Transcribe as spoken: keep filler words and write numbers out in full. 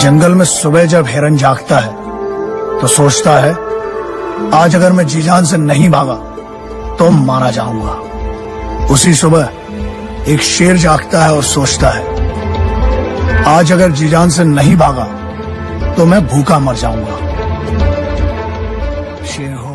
जंगल में सुबह जब हिरन जागता है तो सोचता है आज अगर मैं जी जान से नहीं भागा तो मारा जाऊंगा। उसी सुबह एक शेर जागता है और सोचता है आज अगर जी जान से नहीं भागा तो मैं भूखा मर जाऊंगा। शेर हो